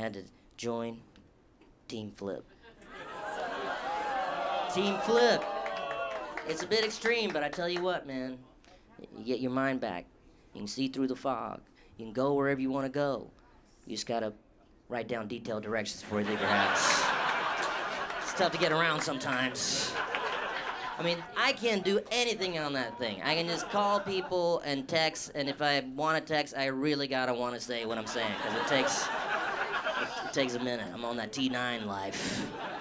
had to join Team Flip. Team Flip. It's a bit extreme, but I tell you what, man. You get your mind back. You can see through the fog. You can go wherever you want to go. You just gotta write down detailed directions before you leave your house. It's tough to get around sometimes. I mean, I can't do anything on that thing. I can just call people and text, and if I want to text, I really gotta want to say what I'm saying, because it takes a minute. I'm on that T9 life.